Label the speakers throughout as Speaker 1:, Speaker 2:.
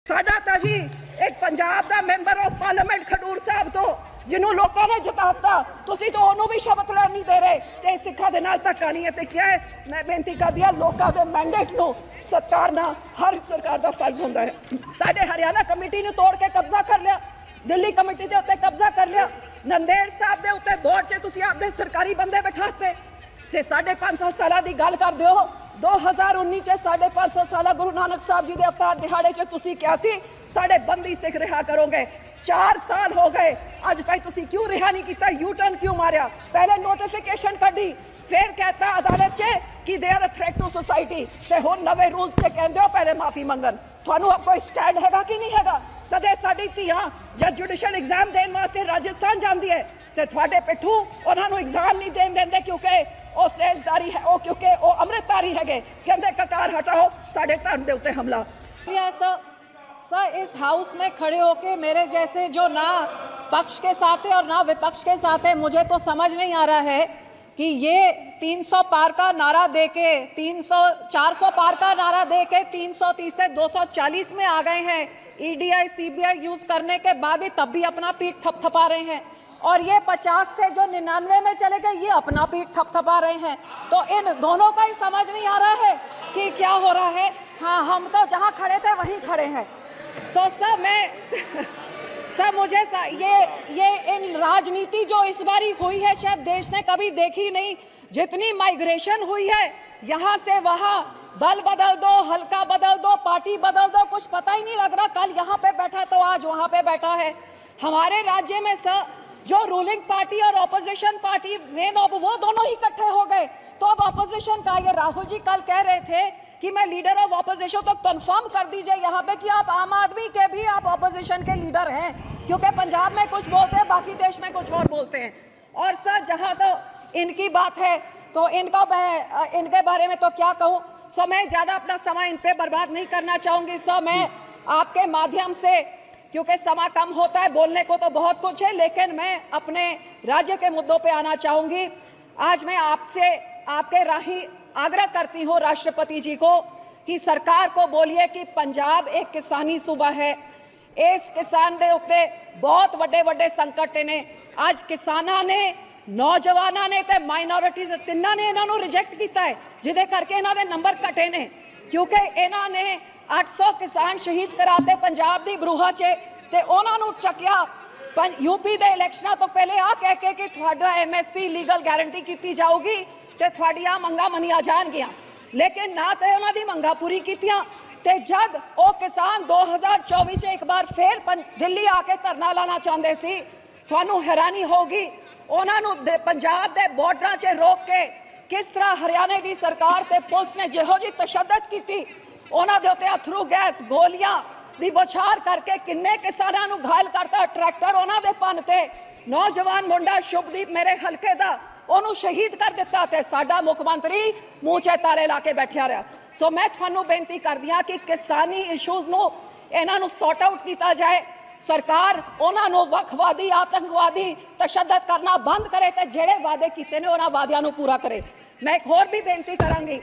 Speaker 1: ਸਾਡਾ ਤਾਂ ਜੀ ਇੱਕ ਪੰਜਾਬ ਦਾ member of parliament Khadoor Sahib ਤੋਂ ਜਿਹਨੂੰ ਲੋਕਾਂ ਨੇ ਜਿਤਾਤਾ, ਤੁਸੀਂ ਤਾਂ ਉਹਨੂੰ ਵੀ ਸ਼ਬਦ ਲੈਣ ਨਹੀਂ ਦੇ ਰਹੇ ਤੇ ਸਿੱਖਾਂ ਦੇ ਨਾਲ ਧੱਕਾ ਨਹੀਂ ਹੈ। ਤੇ ਕਿਹਾ ਮੈਂ ਬੇਨਤੀ ਕਰਦੀ ਹਾਂ, ਲੋਕਾਂ ਦੇ ਮੈਂਡੇਟ ਨੂੰ ਸਤਿਕਾਰਨਾ ਹਰ ਸਰਕਾਰ ਦਾ ਫਰਜ਼ ਹੁੰਦਾ ਹੈ। ਸਾਡੇ ਹਰਿਆਣਾ ਕਮੇਟੀ ਨੂੰ ਤੋੜ ਕੇ ਕਬਜ਼ਾ ਕਰ ਲਿਆ, ਦਿੱਲੀ ਕਮੇਟੀ ਦੇ ਉੱਤੇ ਕਬਜ਼ਾ ਕਰ ਲਿਆ, ਨੰਦੇੜ ਸਾਹਿਬ ਦੇ ਉੱਤੇ ਬੋਰਡ 'ਚ ਤੁਸੀਂ ਆਪਦੇ ਸਰਕਾਰੀ ਬੰਦੇ ਬਿਠਾਤੇ ਤੇ 550 ਸਾਲਾਂ ਦੀ ਗੱਲ ਕਰਦੇ ਹੋ। 2019 ਚ 550 ਸਾਲਾ ਗੁਰੂ ਨਾਨਕ साहब जी के अवतार दिहाड़े च तुसी क्या सी साढ़े बंदी सिख रिहा करोगे। 4 साल हो गए अज तक तुसी क्यों रिहा नहीं किया, यू टर्न क्यों मारिया? पहले नोटिफिकेशन कढ़ी, फिर कहता अदालत च कि they are a threat to society ते हुण नवे रूल्स ते कहंदे हो पहले माफी मंगन। तुहानू अब कोई स्टैंड हैगा कि नहीं हैगा? कदे साडी धीआं जब जुडिशल एग्जाम देने वास्ते राजस्थान जांदी है ते तुहाडे पिट्ठू उन्हां नू एग्जाम नहीं देण देंदे क्योंकि ਉਹ ਸੇਜਦਾਰੀ ਹੈ, ਉਹ ਕਿਉਂਕਿ ਉਹ ਅੰਮ੍ਰਿਤਧਾਰੀ ਹੈਗੇ। ਕਹਿੰਦੇ ਕਕਾਰ ਹਟਾਓ, ਸਾਡੇ ਧਰਮ ਦੇ ਉੱਤੇ ਹਮਲਾ।
Speaker 2: सर इस हाउस में खड़े होके मेरे जैसे जो ना पक्ष के साथ है और ना विपक्ष के साथ है, मुझे तो समझ नहीं आ रहा है कि ये 300 पार का नारा दे के 400 पार का नारा दे के 330 से 240 में आ गए हैं। EDI CBI यूज करने के बाद भी तब भी अपना पीठ थपथपा रहे हैं और ये 50 से जो 99 में चले गए ये अपना पीठ थपथपा रहे हैं। तो इन दोनों का ही समझ नहीं आ रहा है कि क्या हो रहा है। हाँ, हम तो जहाँ खड़े थे वहीं खड़े हैं। सो सर मुझे ये इन राजनीति जो इस बारी हुई है शायद देश ने कभी देखी नहीं। जितनी माइग्रेशन हुई है यहाँ से वहाँ, दल बदल दो, हल्का बदल दो, पार्टी बदल दो, कुछ पता ही नहीं लग रहा। कल यहाँ पे बैठा तो आज वहाँ पे बैठा है। हमारे राज्य में सर जो रूलिंग पार्टी और ऑपोजिशन पार्टी मेन वो दोनों ही इकट्ठे हो गए। तो अब ऑपोजिशन का ये राहुल जी कल कह रहे थे कि मैं लीडर ऑफ ऑपोजिशन, तो कंफर्म कर दीजिए यहाँ पे कि आप आम आदमी के भी आप ऑपोजिशन के लीडर हैं, क्योंकि पंजाब में कुछ बोलते हैं बाकी देश में कुछ और बोलते हैं। और सर जहाँ तो इनकी बात है तो इनके बारे में तो क्या कहूँ। सो मैं ज़्यादा अपना समय इन पर बर्बाद नहीं करना चाहूँगी। सर मैं आपके माध्यम से, क्योंकि समय कम होता है, बोलने को तो बहुत कुछ है, लेकिन मैं अपने राज्य के मुद्दों पे आना चाहूँगी। आज मैं आपसे आपके राही आग्रह करती हूँ राष्ट्रपति जी को कि सरकार को बोलिए कि पंजाब एक किसानी सूबा है। इस किसान दे उत्ते बहुत वड्डे संकट ने। आज किसानां ने, नौजवानों ने ते माइनॉरिटीज़ तिन्ना ने इन्हों रिजेक्ट किया है, जिदे करके इन्हों दे नंबर घटे ने, क्योंकि इन्हों ने 800 किसान शहीद कराते पंजाब दी बरूहा च ते उन्हां नूं चकिया यूपी दे इलैक्शनां तो पहले आ कह के कि तुहाडा MSP लीगल गारंटी की जाऊगी ते तुहाडियां मंगां मनिया जाणगियां, लेकिन ना तो उन्हां दी मंगां पूरी कीतियां। ते जद वो किसान 2024 च एक बार फिर दिल्ली आके धरना लाना चाहते सी, तुहानूं हैरानी होगी उन्हां नूं पंजाब दे बॉर्डरां च रोक के किस तरह हरियाणे दी सरकार ते पुलिस ने जिहो जी तशद्दद कीती, उन्हां दे उत्ते अथरू गैस गोलियां दी बौछार करके किन्ने किसानां नूं घायल करता। ट्रैक्टर उन्हां दे पन्नते, नौजवान मुंडा शुभदीप मेरे हलके दा उन्होंने शहीद कर दिता ते साडा मुख्यमंत्री मूँह च ताले ला के बैठा रहा। सो मैं तुहानूं बेनती करदी हां कि किसानी इशूज़ नूं इन्हां नूं सॉर्ट आउट किया जाए। सरकार उन्हां नूं वखवादी, आतंकवादी तशद्दद करना बंद करे ते जिहड़े वादे कीते ने उन्हां वादियां नूं पूरा करे। मैं एक होर भी बेनती करांगी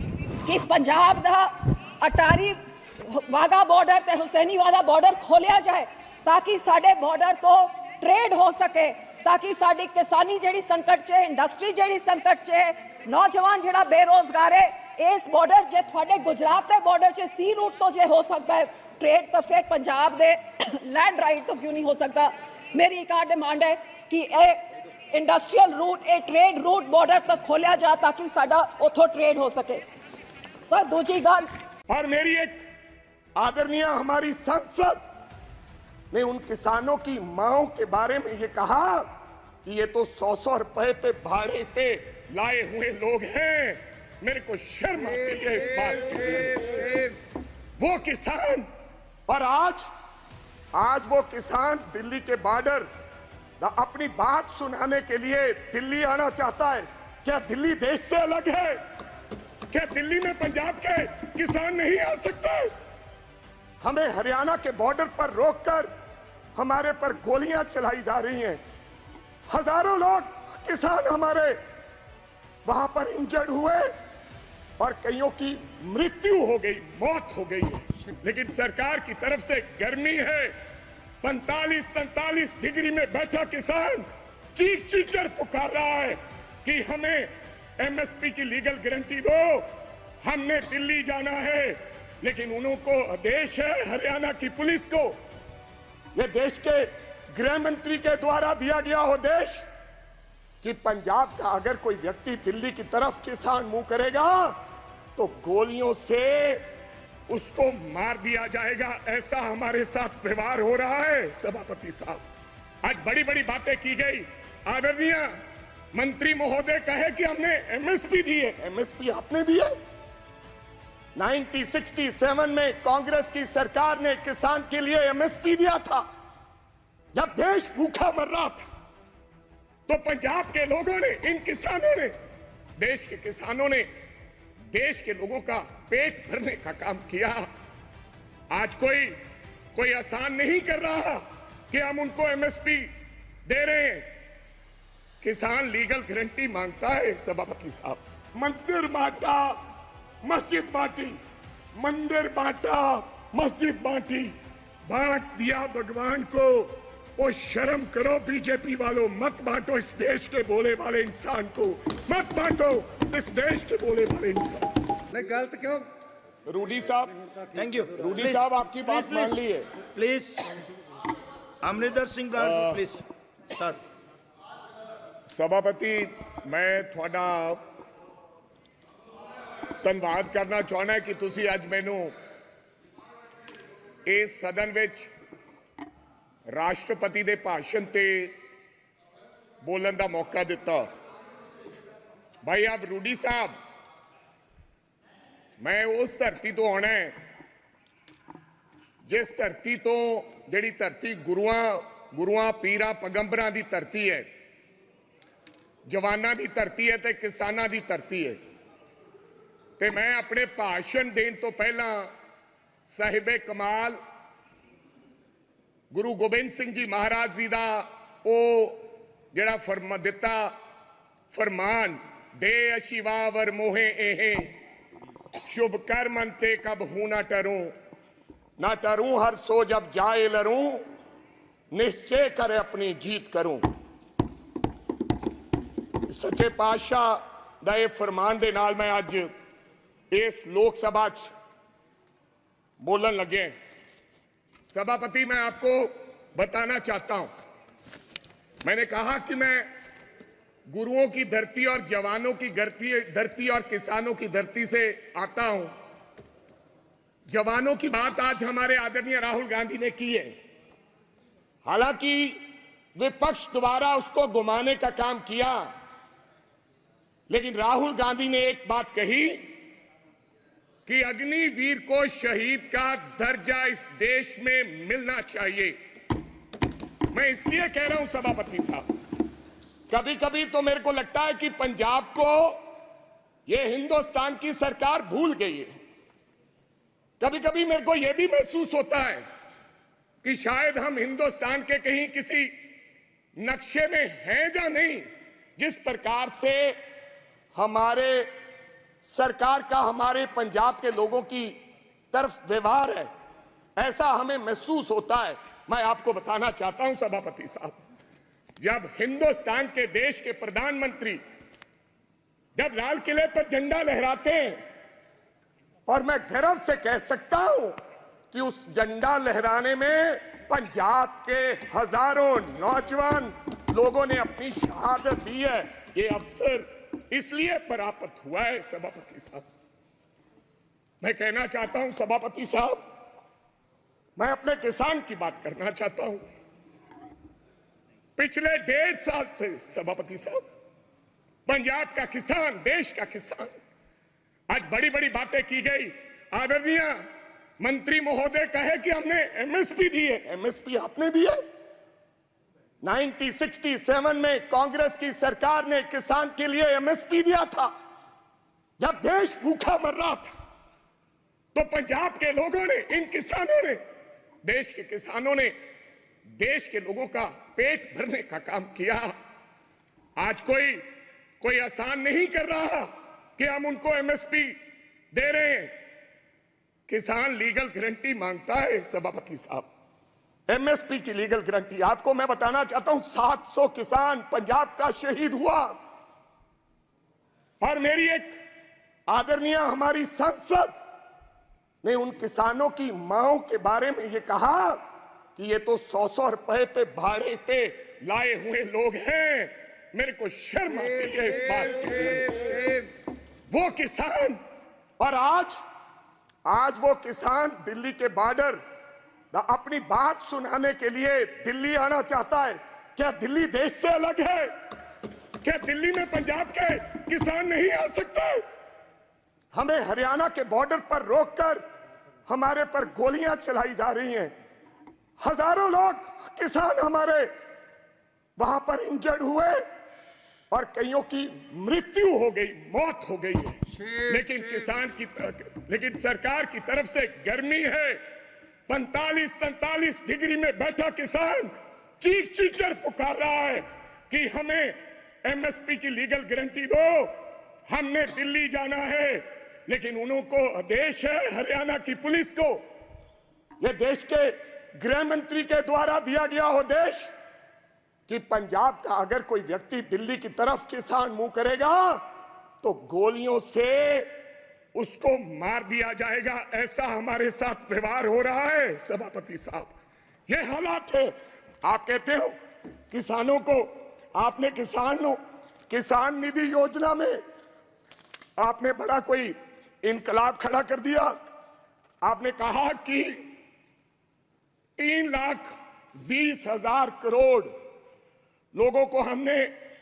Speaker 2: कि पंजाब दा अटारी वाघा बॉर्डर ते हुसैनीवाला बॉर्डर खोलिया जाए ताकि साडे बॉर्डर तो ट्रेड हो सके, ताकि साडी किसानी जिहड़ी संकट च, इंडस्ट्री जिहड़ी संकट च, नौजवान जिहड़ा बेरोजगार है, इस बॉर्डर जे तुहाडे गुजरात के बॉर्डर च सी रूट तो जे हो सकता है ट्रेड, तो फिर पंजाब दे लैंड राइट तो क्यों नहीं हो सकता। मेरी एक डिमांड है कि a industrial route, a trade route border तक खोलिया जाए ताकि साडा उथों ट्रेड हो सके। सर दूसरी गल,
Speaker 3: और मेरी एक आदरणीय हमारी संसद ने उन किसानों की मांओं के बारे में ये कहा कि ये तो 100-100 रुपए पे भाड़े पे लाए हुए लोग हैं। मेरे को शर्म आती है इस बात। वो किसान, और आज वो किसान दिल्ली के बॉर्डर अपनी बात सुनाने के लिए दिल्ली आना चाहता है। क्या दिल्ली देश से अलग है? क्या दिल्ली में पंजाब के किसान नहीं आ सकते? हमें हरियाणा के बॉर्डर पर रोककर हमारे पर गोलियां चलाई जा रही हैं। हजारों लोग किसान हमारे वहां पर इंजर्ड हुए और कईयों की मृत्यु हो गई, मौत हो गई है। लेकिन सरकार की तरफ से गर्मी है, 45-47 डिग्री में बैठा किसान चीख चीख कर पुकार रहा है कि हमें एमएसपी की लीगल गारंटी दो, हमने दिल्ली जाना है। लेकिन उनको आदेश है हरियाणा की पुलिस को, यह देश के गृह मंत्री के द्वारा दिया गया आदेश कि पंजाब का अगर कोई व्यक्ति दिल्ली की तरफ किसान मुंह करेगा तो गोलियों से उसको मार दिया जाएगा। ऐसा हमारे साथ व्यवहार हो रहा है। सभापति साहब, आज बड़ी बड़ी बातें की गई। आदरणीय मंत्री महोदय कहे कि हमने एमएसपी दी है। एमएसपी आपने दी है? 1967 में कांग्रेस की सरकार ने किसान के लिए एमएसपी दिया था। जब देश भूखा मर रहा था तो पंजाब के लोगों ने, इन किसानों ने, देश के किसानों ने देश के लोगों का पेट भरने का काम किया। आज कोई आसान नहीं कर रहा कि हम उनको एमएसपी दे रहे हैं। किसान लीगल गारंटी मांगता है। सभापति साहब, मंदिर बांटा, मस्जिद बांटी, मंदिर बांटा, मस्जिद बांटी, बांट दिया भगवान को। वो शर्म करो बीजेपी वालों, मत बांटो इस देश के बोले वाले इंसान को, मत बांटो इस देश के बोले वाले इंसान।
Speaker 4: नहीं, गलत क्यों?
Speaker 3: रूडी साहब,
Speaker 4: थैंक यू।
Speaker 3: रूडी साहब आपकी बात मान ली है।
Speaker 4: Please Amarinder Singh Raj please sir.
Speaker 3: सभापति, मैं थोड़ा धन्यवाद करना चाहना है कि तुसी आज मैनू इस सदन विच राष्ट्रपति दे भाषण ते बोलने का मौका दिता। भाई आप रूडी साहब, मैं उस धरती तो आना है जिस धरती तो जिहड़ी धरती गुरुआं पीरां पैगंबरां दी धरती है, जवानां दी धरती है ते किसानां दी धरती है। ते मैं अपने भाषण देने तो पहला साहिबे कमाल गुरु गोबिंद सिंह जी महाराज जी का वो जिहड़ा फरमान दे अशिवावर मोहे एहे शुभ कर्म अंते कब हूं ना टरूं हर सो जब जाए लरूं निश्चय करे अपनी जीत करूं। सच्चे पातशाह दा ये फरमान दे नाल मैं अज इस लोक सभा च बोलन लगे। सभापति, मैं आपको बताना चाहता हूं, मैंने कहा कि मैं गुरुओं की धरती और जवानों की धरती और किसानों की धरती से आता हूं। जवानों की बात आज हमारे आदरणीय राहुल गांधी ने की है। हालांकि विपक्ष द्वारा उसको घुमाने का काम किया, लेकिन राहुल गांधी ने एक बात कही कि अग्निवीर को शहीद का दर्जा इस देश में मिलना चाहिए। मैं इसलिए कह रहा हूं सभापति साहब, कभी कभी तो मेरे को लगता है कि पंजाब को यह हिंदुस्तान की सरकार भूल गई है। कभी कभी मेरे को यह भी महसूस होता है कि शायद हम हिंदुस्तान के कहीं किसी नक्शे में हैं या नहीं। जिस प्रकार से हमारे सरकार का हमारे पंजाब के लोगों की तरफ व्यवहार है, ऐसा हमें महसूस होता है। मैं आपको बताना चाहता हूं सभापति साहब, जब हिंदुस्तान के देश के प्रधानमंत्री जब लाल किले पर झंडा लहराते हैं, और मैं गर्व से कह सकता हूं कि उस झंडा लहराने में पंजाब के हजारों नौजवान लोगों ने अपनी शहादत दी है। ये अवसर इसलिए प्राप्त हुआ है सभापति साहब। मैं कहना चाहता हूं सभापति साहब, मैं अपने किसान की बात करना चाहता हूं। पिछले 1.5 साल से सभापति साहब, पंजाब का किसान, देश का किसान, आज बड़ी बड़ी बातें की गई। आदरणीय मंत्री महोदय कहे कि हमने एमएसपी दी है। एमएसपी आपने दी है? 1967 में कांग्रेस की सरकार ने किसान के लिए एमएसपी दिया था। जब देश भूखा मर रहा था तो पंजाब के लोगों ने, इन किसानों ने, देश के किसानों ने देश के लोगों का पेट भरने का काम किया। आज कोई आसान नहीं कर रहा कि हम उनको एमएसपी दे रहे हैं। किसान लीगल गारंटी मांगता है सभापति साहब, एमएसपी की लीगल गारंटी। आपको मैं बताना चाहता हूं 700 किसान पंजाब का शहीद हुआ, और मेरी एक आदरणीय हमारी संसद ने उन किसानों की मांओं के बारे में ये कहा कि ये तो 100-100 रुपए पे भाड़े पे लाए हुए लोग हैं। मेरे को शर्म आती है इस बात की। वो किसान, और आज वो किसान दिल्ली के बॉर्डर अपनी बात सुनाने के लिए दिल्ली आना चाहता है। क्या दिल्ली देश से अलग है? क्या दिल्ली में पंजाब के किसान नहीं आ सकते? हमें हरियाणा के बॉर्डर पर रोककर हमारे पर गोलियां चलाई जा रही हैं। हजारों लोग किसान हमारे वहां पर इंजर्ड हुए और कईयों की मृत्यु हो गई, मौत हो गई है। लेकिन सरकार की तरफ से गर्मी है। 45-47 डिग्री में बैठा किसान चीख कर पुकार रहा है कि हमें एमएसपी की लीगल गारंटी दो, हमने दिल्ली जाना है। लेकिन उनको आदेश है हरियाणा की पुलिस को, यह देश के गृह मंत्री के द्वारा दिया गया आदेश कि पंजाब का अगर कोई व्यक्ति दिल्ली की तरफ किसान मुंह करेगा तो गोलियों से उसको मार दिया जाएगा। ऐसा हमारे साथ व्यवहार हो रहा है सभापति साहब, ये हालात है। आप कहते हो किसानों को, आपने किसान निधि योजना में आपने बड़ा कोई इनकलाब खड़ा कर दिया। आपने कहा कि 3,20,000 करोड़ लोगों को हमने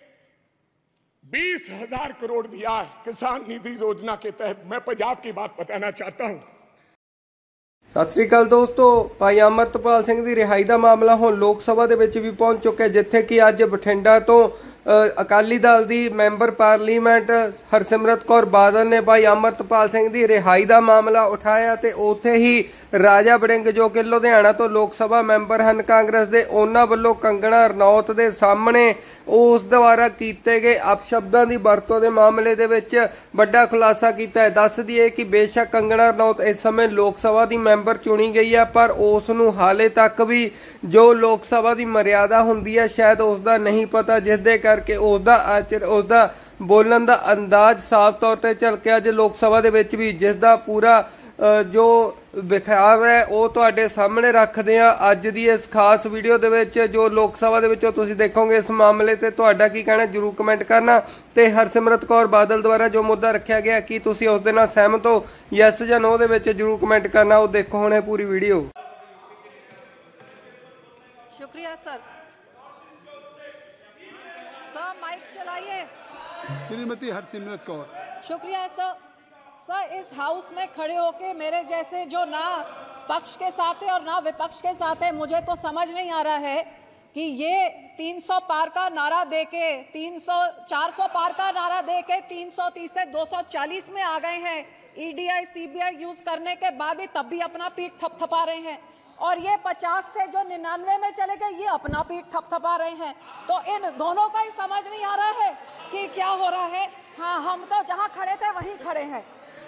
Speaker 3: 20,000 करोड़ दिया है किसान निधि योजना के तहत। मैं पंजाब की बात बताना चाहता हूं।
Speaker 5: सत श्री अकाल दोस्तों, भाई अमरतपाल सिंह ਦੀ ਰਿਹਾਈ ਦਾ ਮਾਮਲਾ ਹੁਣ ਲੋਕ ਸਭਾ ਦੇ ਵਿੱਚ ਵੀ ਪਹੁੰਚ ਚੁੱਕਿਆ, ਜਿੱਥੇ ਕਿ ਅੱਜ ਬਠਿੰਡਾ ਤੋਂ ਅਕਾਲੀ ਦਲ ਦੀ ਮੈਂਬਰ ਪਾਰਲੀਮੈਂਟ ਹਰਸਿਮਰਤ ਕੌਰ ਬਾਦਲ ਨੇ ਭਾਈ ਅਮਰਤਪਾਲ ਸਿੰਘ ਦੀ ਰਿਹਾਈ ਦਾ ਮਾਮਲਾ ਉਠਾਇਆ ਤੇ ਉੱਥੇ ਹੀ ਰਾਜਾ ਵੜਿੰਗ ਜੋ ਕਿ ਲੁਧਿਆਣਾ ਤੋਂ ਲੋਕ ਸਭਾ ਮੈਂਬਰ ਹਨ ਕਾਂਗਰਸ ਦੇ, ਉਹਨਾਂ ਵੱਲੋਂ ਕੰਗਣਾ ਰਣੌਤ ਦੇ ਸਾਹਮਣੇ ਉਸ ਦੁਆਰਾ ਕੀਤੇ ਗਏ ਅਪਸ਼ਬਦਾਂ ਦੀ ਵਰਤੋਂ ਦੇ ਮਾਮਲੇ ਦੇ ਵਿੱਚ ਵੱਡਾ ਖੁਲਾਸਾ ਕੀਤਾ ਹੈ। ਦੱਸ ਦਈਏ ਕਿ ਬੇਸ਼ੱਕ ਕੰਗਣਾ ਰਣੌਤ ਇਸ ਸਮੇਂ ਲੋਕ ਸਭਾ ਦੀ ਮੈਂਬਰ ਚੁਣੀ ਗਈ ਹੈ, ਪਰ ਉਸ ਨੂੰ ਹਾਲੇ ਤੱਕ ਵੀ ਜੋ ਲੋਕ ਸਭਾ ਦੀ ਮਰਿਆਦਾ ਹੁੰਦੀ ਹੈ ਸ਼ਾਇਦ ਉਸ ਦਾ ਨਹੀਂ ਪਤਾ, ਜਿਸ ਦੇ ਕਰਕੇ उसदा बोलन का अंदाज साफ तौर पर झलकिया अज लोक सभा दे विच भी, जिसका पूरा जो विखाव है वो तुहाडे सामने रखते हैं अज दी इस खास वीडियो दे विच। जो लोक सभा दे विच तुसीं देखोगे इस मामले ते तुहाडा की कहना जरूर कमेंट करना। ते हरसिमरत कौर बादल द्वारा जो मुद्दा रखा गया कि तुसीं उस दे नाल सहमत हो, यस जां नो दे विच जरूर कमेंट करना। वो देखो हुणे पूरी वीडियो।
Speaker 2: शुक्रिया सर। सर माइक चलाइए।
Speaker 6: श्रीमती हरसिमरत कौर।
Speaker 2: शुक्रिया सर। सर इस हाउस में खड़े होके मेरे जैसे जो ना पक्ष के साथ है और ना विपक्ष के साथ है, मुझे तो समझ नहीं आ रहा है कि ये 300 पार का नारा देके 400 पार का नारा देके 330 से 240 में आ गए हैं। ईडीआई सीबीआई यूज करने के बाद भी तब भी अपना पीठ थपथपा रहे हैं, और ये 50 से जो 99 में चले गए ये अपना पीठ थपथपा रहे हैं। तो इन दोनों का ही समझ नहीं आ रहा है कि क्या हो रहा है। हाँ, हम तो जहाँ खड़े थे वहीं खड़े हैं।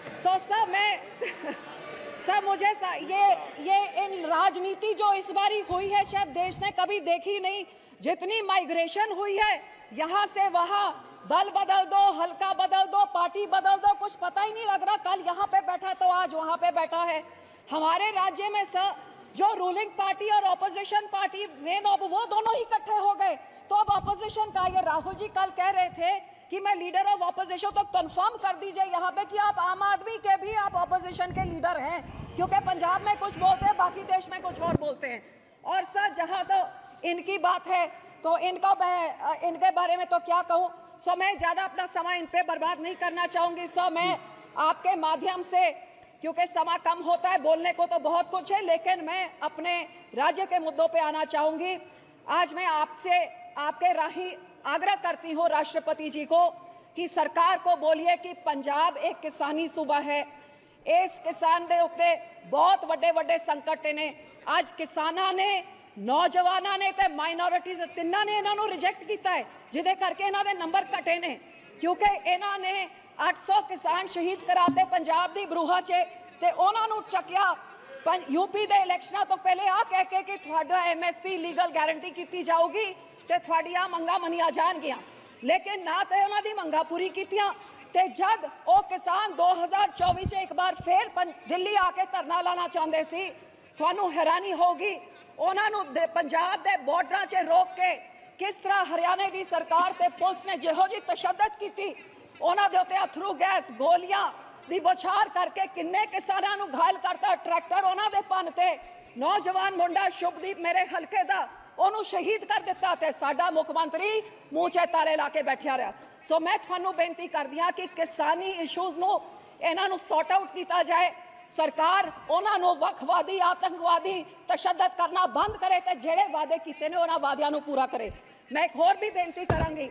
Speaker 2: सर मुझे ये इन राजनीति जो इस बारी हुई है शायद देश ने कभी देखी नहीं। जितनी माइग्रेशन हुई है यहाँ से वहाँ, दल बदल दो, हल्का बदल दो, पार्टी बदल दो, कुछ पता ही नहीं लग रहा। कल यहाँ पे बैठा तो आज वहाँ पे बैठा है। हमारे राज्य में सर जो रूलिंग पार्टी और ऑपोजिशन पार्टी मेन वो दोनों ही इकट्ठे हो गए। तो अब ऑपोजिशन का ये राहुल जी कल कह रहे थे कि मैं लीडर ऑफ ऑपोजिशन, तो कंफर्म कर दीजिए यहाँ पे कि आप आम आदमी के भी आप ऑपोजिशन के लीडर हैं, क्योंकि पंजाब में कुछ बोलते हैं बाकी देश में कुछ और बोलते हैं। और सर जहाँ तो इनकी बात है तो इनके बारे में तो क्या कहूँ। सर मैं ज़्यादा अपना समय इन पे बर्बाद नहीं करना चाहूँगी। सर मैं आपके माध्यम से, क्योंकि समय कम होता है, बोलने को तो बहुत कुछ है, लेकिन मैं अपने राज्य के मुद्दों पे आना चाहूँगी। आज मैं आपसे आपके राही आग्रह करती हूँ राष्ट्रपति जी को कि सरकार को बोलिए कि पंजाब एक किसानी सूबा है। इस किसान दे उत्ते बहुत वड्डे संकट ने। आज किसानां ने, नौजवानां ने ते माइनॉरिटीज तिन्ना ने इन्हां नूं रिजेक्ट कीता है, जिहदे करके इन्हां दे नंबर घटे ने, क्योंकि इन्हां ने 800 किसान शहीद कराते पंजाब दी बरूहा च। ਤੇ ਉਹਨਾਂ ਨੂੰ ਚੱਕਿਆ यूपी ਦੇ ਇਲੈਕਸ਼ਨਾਂ ਤੋਂ ਪਹਿਲੇ ਆ ਕਹਿ ਕੇ ਕਿ ਤੁਹਾਡਾ MSP ਲੀਗਲ ਗਾਰੰਟੀ ਕੀਤੀ ਜਾਊਗੀ ਤੇ ਤੁਹਾਡੀਆਂ ਮੰਗਾਂ ਮੰਨੀਆਂ ਜਾਣਗੀਆਂ, ਲੇਕਿਨ ਨਾ ਤੇ ਉਹਨਾਂ ਦੀ ਮੰਗਾਂ ਪੂਰੀ ਕੀਤੀਆਂ। ਤੇ ਜਦ ਉਹ ਕਿਸਾਨ 2024 ਚ ਇੱਕ ਵਾਰ ਫੇਰ ਦਿੱਲੀ ਆ ਕੇ ਧਰਨਾ ਲਾਣਾ ਚਾਹੁੰਦੇ ਸੀ, ਤੁਹਾਨੂੰ ਹੈਰਾਨੀ ਹੋਗੀ ਉਹਨਾਂ ਨੂੰ ਪੰਜਾਬ ਦੇ ਬਾਰਡਰਾਂ 'ਚ ਰੋਕ ਕੇ ਕਿਸ ਤਰ੍ਹਾਂ ਹਰਿਆਣੇ ਦੀ ਸਰਕਾਰ ਤੇ ਪੁਲਿਸ ਨੇ ਜਿਹੋ ਜਿਹੀ ਤਸ਼ੱਦਦ ਕੀਤੀ, ਉਹਨਾਂ ਦੇ ਉੱਤੇ ਅਥਰੂ ਗੈਸ ਗੋਲੀਆਂ ਦੀ ਬੌਛਾਰ ਕਰਕੇ ਕਿੰਨੇ ਕਿਸਾਨਾਂ ਨੂੰ ਘਾਇਲ ਕਰਤਾ। ਟਰੈਕਟਰ ਉਹਨਾਂ ਦੇ ਪੰਨ ਤੇ ਨੌਜਵਾਨ ਮੁੰਡਾ ਸ਼ੁਭਦੀਪ ਮੇਰੇ ਹਲਕੇ ਦਾ, ਉਹਨੂੰ ਸ਼ਹੀਦ ਕਰ ਦਿੱਤਾ ਤੇ ਸਾਡਾ ਮੁੱਖ ਮੰਤਰੀ ਮੂੰਹ 'ਚ ਤਾਲੇ ਲਾ ਕੇ ਬੈਠਿਆ ਰਿਹਾ। ਸੋ ਮੈਂ ਤੁਹਾਨੂੰ ਬੇਨਤੀ ਕਰਦੀ ਹਾਂ ਕਿ ਕਿਸਾਨੀ ਇਸ਼ੂਜ਼ ਨੂੰ ਇਹਨਾਂ ਨੂੰ ਸੌਟ ਆਊਟ ਕੀਤਾ ਜਾਏ। ਸਰਕਾਰ ਉਹਨਾਂ ਨੂੰ ਵੱਖਵਾਦੀ ਆਤੰਕਵਾਦੀ ਤਸ਼ੱਦਦ ਕਰਨਾ ਬੰਦ ਕਰੇ ਤੇ ਜਿਹੜੇ ਵਾਅਦੇ ਕੀਤੇ ਨੇ ਉਹਨਾਂ ਵਾਅਦਿਆਂ ਨੂੰ ਪੂਰਾ ਕਰੇ। ਮੈਂ ਇੱਕ ਹੋਰ ਵੀ ਬੇਨਤੀ ਕਰਾਂਗੀ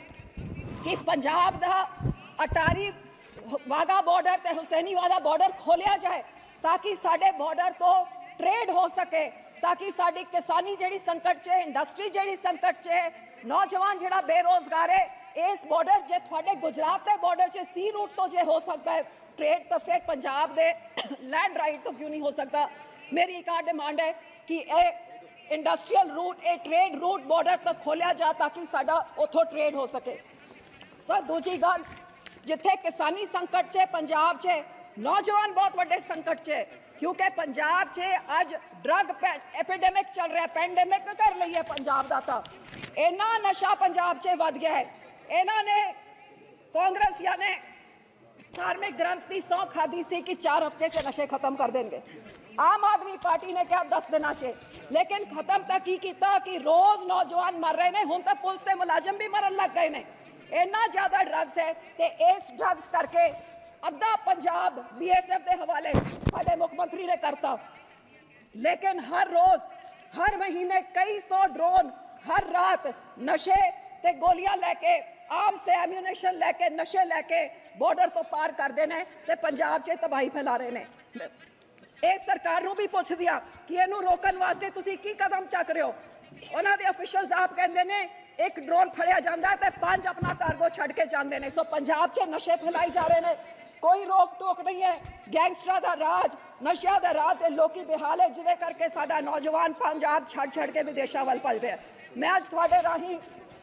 Speaker 2: ਕਿ ਪੰਜਾਬ ਦਾ ਅਟਾਰੀ ਵਾਗਾ ਬਾਰਡਰ ਤੇ ਹੁਸੈਨੀਵਾਲਾ ਬਾਰਡਰ ਖੋਲਿਆ ਜਾਏ ਤਾਂ ਕਿ ਸਾਡੇ ਬਾਰਡਰ ਤੋਂ ਟ੍ਰੇਡ ਹੋ ਸਕੇ, ਤਾਂ ਕਿ ਸਾਡੀ ਕਿਸਾਨੀ ਜਿਹੜੀ ਸੰਕਟ 'ਚ ਹੈ, ਇੰਡਸਟਰੀ ਜਿਹੜੀ ਸੰਕਟ 'ਚ ਹੈ, ਨੌਜਵਾਨ ਜਿਹੜਾ ਬੇਰੋਜ਼ਗਾਰ ਹੈ, ਇਸ ਬਾਰਡਰ ਜੇ ਤੁਹਾਡੇ ਗੁਜਰਾਤ ਦੇ ਬਾਰਡਰ 'ਚ ਸੀ ਰੂਟ ਤੋਂ ਜੇ ਹੋ ਸਕਦਾ ਹੈ ट्रेड, तो फिर पंजाब दे लैंड राइट तो क्यों नहीं हो सकता। मेरी एक डिमांड है कि ये इंडस्ट्रीयल रूट, ये ट्रेड रूट बॉर्डर तक खोलिया जा ताकि साडा उथों ट्रेड हो सके। सर दूजी गल, जिथे किसानी संकट च पंजाब च नौजवान बहुत वड्डे संकट च, क्योंकि पंजाब च अज ड्रग एपिडेमिक चल रहा है, पैंडेमिक कर ली है पंजाब का। तो इन्ना नशा पंजाब च वध गया है। इन्होंने कांग्रेस यानी धार्मिक ग्रंथ की सौं खाधी सी कि 4 हफ्ते से नशे खत्म कर देंगे। आम आदमी पार्टी ने क्या 10 दिन से, लेकिन खत्म तक की किया कि रोज नौजवान मर रहे हैं। हुण तो पुलिस के मुलाजम भी मरन लग गए ने, इन्ना ज्यादा ड्रग्स है। ते इस ड्रग्स करके अद्धा पंजाब BSF के हवाले साडे मुख्यमंत्री ने करता, लेकिन हर रोज हर महीने कई 100 ड्रोन हर रात नशे ते गोलियां लैके आर्म्स ते एम्यूनेशन लैके नशे लैके बॉर्डर तो पार करते हैं ते पंजाब च तबाही फैला रहे हैं। इस सरकार नूं भी पुछ दिया कि इनू रोकन वास्ते तुसी की कदम चक रहे हो। उन्हां दे ऑफिशियल्स आप कहंदे ने एक ड्रोन फड़िया जांदा ते 5 अपना कार्गो छड़ के जांदे ने। सो पंजाब च नशे फैलाई जा रहे हैं, कोई रोक टोक नहीं है। गैंगस्टरां दा राज, नशिया दा राज ते लोकी बेहाल है, जिहदे करके साडा नौजवान पंजाब छड़ के विदेशां वल भज रहा है। मैं अज तुहाडे राही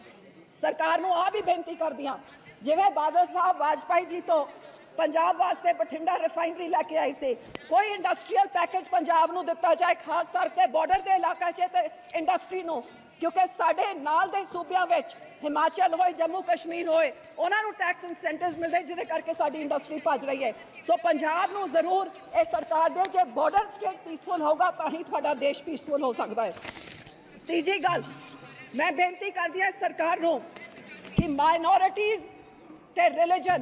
Speaker 2: सरकार नूं आ भी बेनती करदी हां, जिवें बादल साहब वाजपेयी जी तो पंजाब वास्ते बठिंडा रिफाइनरी लैके आई सी, कोई इंडस्ट्रीयल पैकेज पंजाब नूं दिता जाए, खास करके बॉर्डर के इलाके च ते इंडस्ट्री नूं, क्योंकि साडे नाल दे सूबियां विच हिमाचल होए, जम्मू कश्मीर होए, उन्हां नूं टैक्स इंसेंटिव्स मिलदे जिहदे करके साडी इंडस्ट्री भज रही है। सो पंजाब नूं जरूर ये सरकार दे, जे बॉर्डर स्टेट पीसफुल होगा तां ही तुहाडा देश पीसफुल हो सकदा है। तीजी गल मैं बेनती करदी हां सरकार नूं कि माइनॉरिटीज़ ते रिलीजन,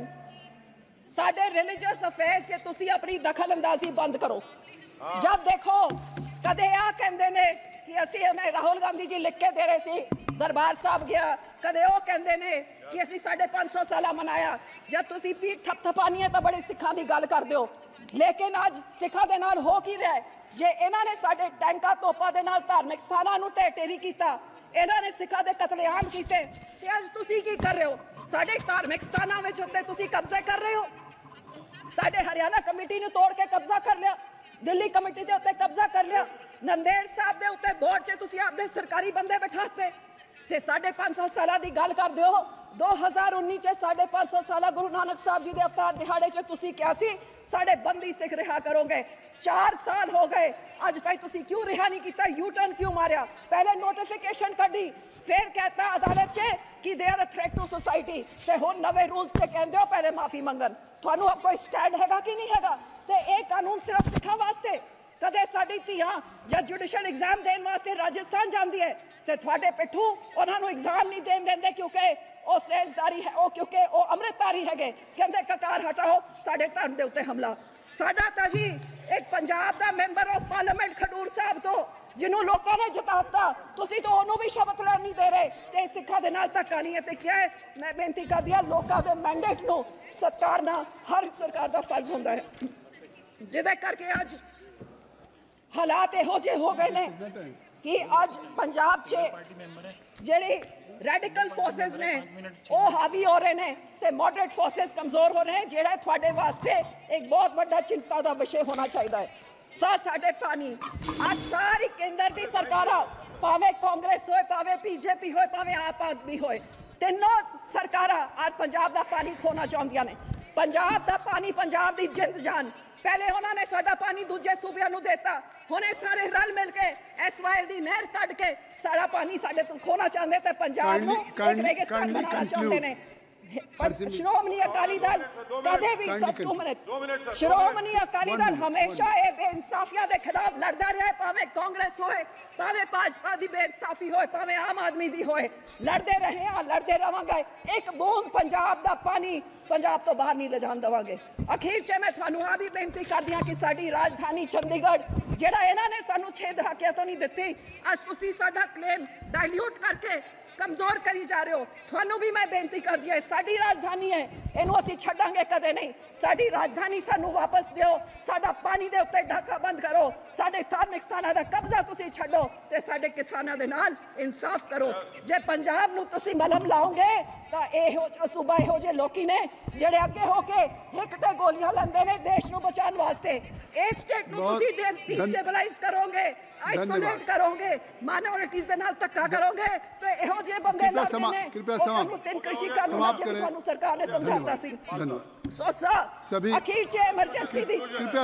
Speaker 2: साडे रिलीजियस अफेयर च तुसी अपनी दखल अंदाजी बंद करो। जब देखो कदे आ कहंदे ने कि असी हमें राहुल गांधी जी लिख के दे रहे सी, दरबार साहब गया, कदे वो कहंदे ने कि असी 550 साल मनाया। जब तुसी पीठ थपथपानी है तो बड़े सिखां दी गल करदे हो, लेकिन अज सिखां दे नाल हो की रहा है? जे इन्हां ने साडे टैंका तोपा दे नाल धार्मिक स्थानां नूं ढेर ढेरी कीता, इन्हां ने सिखां दे कतलेआम कीते, ते अज तुसी की कर रहे हो? साडे धार्मिक स्थानां विच उत्ते तुसी कब्जे कर रहे हो। साडे हरियाणा कमेटी ने तोड़ के कब्जा कर लिया, दिल्ली कमेटी के उत्ते कब्जा कर लिया, नंदेड़ साहब के उत्ते बोर्ड च तुसी आपदे सरकारी बंदे बिठाते ते 550 साल की गल करदे हो। 2019 च 550 साल गुरु नानक साहब जी के अवतार दिहाड़े च तुसी क्या सी साडे बंदी सिख रिहा करोगे। 4 साल हो गए अज तक तुसी क्यों रिहा नहीं किया? यू टर्न क्यों मारिया? पहले नोटिफिकेशन कढ़ी, फिर कहता अदालत च कि they are a threat to society, ते हुण नवे रूल्स ते कहंदे हो पहले माफी मंगन। तुहानू अब कोई स्टैंड हैगा कि नहीं हैगा? ते ये कानून सिर्फ सिखां वास्ते। कदे साडी धीआं जब जुडिशल एग्जाम देने वास्ते राजस्थान जाती है तो थोड़े पिठू उन्होंने एग्जाम नहीं देन देंगे क्योंकि वो सेजदारी है, वो क्योंकि वो अमृतधारी है, कहते ककार हटाओ साडे धर्म के उत्ते हमला। साडा तां जी एक पंजाब का मैंबर ऑफ पार्लियामेंट खडूर साहब तो जिन्हों लोगों ने जिताता, तुसी तो उन्होंने भी शपथ लैण नहीं दे रहे, ते सिखा दे नाल धक्का नहीं है। ते क्या है, मैं बेनती करदी हां लोगों के मैंडेट नूं सत्कारना हर सरकार का फर्ज होंदा है, जिहदे करके अज हालात इहो जे हो गए ने
Speaker 1: कि ਅੱਜ ਪੰਜਾਬ 'ਚ ਜਿਹੜੇ ਰੈਡੀਕਲ ਫੋਰਸਸ ਨੇ ਉਹ ਹਾਵੀ ਹੋ ਰਹੇ ਨੇ ਤੇ ਮੋਡਰੇਟ ਫੋਰਸਸ ਕਮਜ਼ੋਰ ਹੋ ਰਹੇ ਨੇ, ਜਿਹੜਾ ਤੁਹਾਡੇ ਵਾਸਤੇ ਇੱਕ ਬਹੁਤ ਵੱਡਾ ਚਿੰਤਾ ਦਾ ਵਿਸ਼ੇ ਹੋਣਾ ਚਾਹੀਦਾ ਹੈ। ਸਾਡੇ ਪਾਣੀ ਅੱਜ ਸਾਰੀ ਕੇਂਦਰ ਦੀ ਸਰਕਾਰਾਂ, ਭਾਵੇਂ ਕਾਂਗਰਸ ਹੋਏ, ਭਾਵੇਂ ਬੀਜੇਪੀ ਹੋਏ, ਭਾਵੇਂ ਆਪ ਆਦਮੀ ਹੋਏ, ਤਿੰਨੋਂ ਸਰਕਾਰਾਂ ਅੱਜ ਪੰਜਾਬ ਦਾ ਪਾਣੀ ਖੋਣਾ ਚਾਹੁੰਦੀਆਂ ਨੇ। ਪੰਜਾਬ ਦਾ ਪਾਣੀ ਪੰਜਾਬ ਦੀ ਜਿੰਦ ਜਾਨ। ਪਹਿਲੇ ਉਹਨਾਂ ਨੇ ਸਾਡਾ ਪਾਣੀ ਦੂਜੇ ਸੂਬਿਆਂ ਨੂੰ ਦਿੱਤਾ, ਹੁਣ ਇਹ ਸਾਰੇ ਰਲ ਮਿਲ ਕੇ ਐਸਵਾਈਐਲ ਦੀ ਨਹਿਰ ਕੱਢ ਕੇ ਸਾਡਾ ਪਾਣੀ ਸਾਡੇ ਤੋਂ ਖੋਣਾ ਚਾਹੁੰਦੇ ਤੇ ਪੰਜਾਬ ਨੂੰ ਇੱਕ ਰੇਗਿਸਤਾਨ ਬਣਾਉਣਾ ਚਾਹੁੰਦੇ ਨੇ। ਸ਼੍ਰੋਮਣੀ ਅਕਾਲੀ ਦਲ ਕਦੇ ਵੀ ਸ਼੍ਰੋਮਣੀ ਅਕਾਲੀ ਦਲ ਹਮੇਸ਼ਾ ਇਹ ਬੇਇਨਸਾਫੀਆਂ ਦੇ ਖਿਲਾਫ ਲੜਦਾ ਰਿਹਾ, ਭਾਵੇਂ ਕਾਂਗਰਸ ਹੋਏ, ਭਾਵੇਂ ਭਾਜਪਾ ਦੀ ਬੇਇਨਸਾਫੀ ਹੋਏ, ਭਾਵੇਂ ਆਮ ਆਦਮੀ ਦੀ ਹੋਏ, ਲੜਦੇ ਰਹੇ ਹਾਂ, ਲੜਦੇ ਰਵਾਂਗੇ। ਇੱਕ ਬੂੰਦ ਪੰਜਾਬ ਦਾ ਪਾਣੀ ਪੰਜਾਬ ਤੋਂ ਬਾਹਰ ਨਹੀਂ ਲਿਜਾਣ ਦੇਵਾਂਗੇ। ਅਖੀਰ 'ਚ ਮੈਂ ਤੁਹਾਨੂੰ ਆ ਵੀ ਬੇਨਤੀ ਕਰਦੀ ਹਾਂ ਕਿ ਸਾਡੀ ਰਾਜਧਾਨੀ ਚੰਡੀਗੜ੍ਹ ਜਿਹੜਾ ਇਹਨਾਂ ਨੇ ਸਾਨੂੰ 6 ਦਹਾਕਿਆਂ ਤੋਂ ਨਹੀਂ ਦਿੱਤੀ, ਅੱਜ ਤੁਸੀਂ ਸਾਡਾ ਕਲੇਮ ਡਾਇਲਿਊਟ ਕਰਕੇ ਕਮਜ਼ੋਰ ਕਰੀ ਜਾ ਰਹੇ ਹੋ। ਤੁਹਾਨੂੰ ਵੀ ਮੈਂ ਬੇਨਤੀ ਕਰਦੀ ਹਾਂ, ਸਾਡੀ ਰਾਜਧਾਨੀ ਹੈ, ਇਹਨੂੰ ਅਸੀਂ ਛੱਡਾਂਗੇ ਕਦੇ ਨਹੀਂ। ਸਾਡੀ ਰਾਜਧਾਨੀ ਸਾਨੂੰ ਵਾਪਸ ਦਿਓ, ਸਾਡਾ ਪਾਣੀ ਦੇ ਉੱਤੇ ਢਾਕਾ ਬੰਦ ਕਰੋ, ਸਾਡੇ ਧਾਰਮਿਕ ਸਥਾਨਾਂ ਦਾ ਕਬਜ਼ਾ ਤੁਸੀਂ ਛੱਡੋ ਤੇ ਸਾਡੇ ਕਿਸਾਨਾਂ ਦੇ ਨਾਲ ਇਨਸਾਫ ਕਰੋ। ਜੇ ਪੰਜਾਬ ਨੂੰ ਤੁਸੀਂ ਮਲਮ ਲਾਓਗੇ ਤਾਂ ਇਹੋ ਸੂਬਾ ਇਹੋ ਜਿਹੇ ਲੋਕੀ ਨੇ ਜਿਹੜੇ ਅੱਗੇ ਹੋ ਕੇ ਹਿੱਕ ਤੇ ਗੋਲੀਆਂ ਲੈਂਦੇ ਨੇ ਦੇਸ਼ ਨੂੰ ਬਚਾਉਣ ਵਾਸਤੇ। ਇਸ ਸਟੇਟ ਨੂੰ ਤੁਸੀਂ ਡਿਸਟੇਬਲਾਈਜ਼ ਕਰੋਗੇ, ਆਈਸੋਲੇਟ ਕਰੋਗੇ, ਮਾਈਨੋਰਿਟੀਜ਼ ਦੇ ਨਾਲ ਧੱਕਾ ਕਰੋਗੇ ਤੇ ਇਹੋ ਜਿਹੇ ਬੰਦੇ ਲੜਦੇ ਨੇ। ਤੁਹਾਨੂੰ ਤਿੰਨ ਕ੍ਰਿਸ਼ੀ ਕਾਨੂੰਨਾਂ ਜਿਵੇਂ ਤੁਹਾਨੂੰ ਸਰਕਾਰ ਨੇ ਸਮਝਾਤਾ ਸੀ। ਸੋ ਅਖੀਰ 'ਚ ਐਮਰਜੈਂਸੀ ਦੀ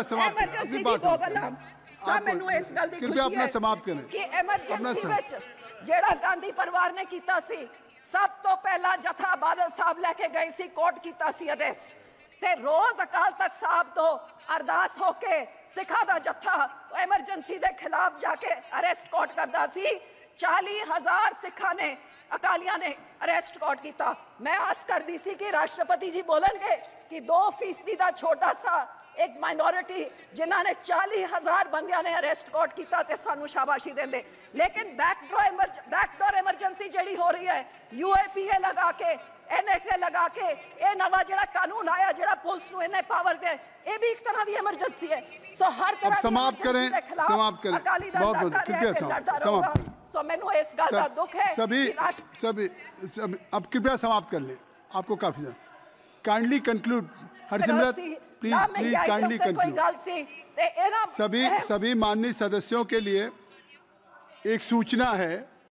Speaker 1: ਦੋ ਗੱਲਾਂ ਮੈਨੂੰ ਇਸ ਗੱਲ ਦੀ ਖੁਸ਼ੀ ਹੈ ਕਿ ਐਮਰਜੈਂਸੀ ਵਿੱਚ ਜਿਹੜਾ ਗਾਂਧੀ ਪਰਿਵਾਰ ਨੇ ਕੀਤਾ ਸੀ, ਸਭ ਤੋਂ ਪਹਿਲਾਂ ਜਥਾ ਬਾਦਲ ਸਾਹਿਬ ਲੈ ਕੇ ਗਏ ਸੀ, ਕੋਰਟ ਕੀਤਾ ਸੀ ਅਰੈਸਟ, ਤੇ ਰੋਜ਼ ਅਕਾਲ ਤਖਤ ਸਾਹਿਬ ਤੋਂ ਅਰਦਾਸ ਹੋ ਕੇ ਸਿੱਖਾਂ ਦਾ ਜਥਾ ਐਮਰਜੈਂਸੀ ਦੇ ਖਿਲਾਫ ਜਾ ਕੇ ਅਰੈਸਟ ਕੋਰਟ ਕਰਦਾ ਸੀ। 40,000 ਸਿੱਖਾਂ ਨੇ, ਅਕਾਲੀਆਂ ਨੇ ਅਰੈਸਟ ਕੋਰਟ ਕੀਤਾ। ਮੈਂ ਆਸ ਕਰਦੀ ਸੀ ਕਿ ਰਾਸ਼ਟਰਪਤੀ ਜੀ ਬੋਲਣਗੇ ਕਿ 2% ਦਾ ਛੋਟਾ ਸਾ ਇੱਕ ਮਾਈਨੋਰਿਟੀ ਜਿਨ੍ਹਾਂ ਨੇ 40,000 ਬੰਦਿਆਂ ਨੇ ਅਰੈਸਟ ਕੋਰਟ ਕੀਤਾ ਤੇ ਸਾਨੂੰ ਸ਼ਾਬਾਸ਼ੀ ਦਿੰਦੇ। ਲੇਕਿਨ ਬੈਕਡੋਰ ਐਮਰਜੈਂਸੀ ਜਿਹੜੀ ਹੋ ਰਹੀ ਹੈ, UAPA ਲਗਾ ਕੇ, NSA ਲਗਾ ਕੇ, ਇਹ ਨਵਾਂ ਜਿਹੜਾ ਕਾਨੂੰਨ ਆਇਆ ਜਿਹੜਾ ਪੁਲਿਸ ਨੂੰ ਇਹਨੇ ਪਾਵਰ ਦੇ, ਇਹ ਵੀ ਇੱਕ ਤਰ੍ਹਾਂ ਦੀ ਐਮਰਜੈਂਸੀ ਹੈ। ਸੋ ਹਰ ਤਰ੍ਹਾਂ
Speaker 6: समाप्त करें
Speaker 1: ਅਕਾਲੀ ਦਲ ਲੜਦਾ ਰਹੂਗਾ। सो मैनू इस गल का दुख है।
Speaker 6: सभी अब कृपया समाप्त कर ले, आपको काफी kindly conclude. Harsimrat please kindly conclude. सभी माननीय सदस्यों के लिए एक सूचना है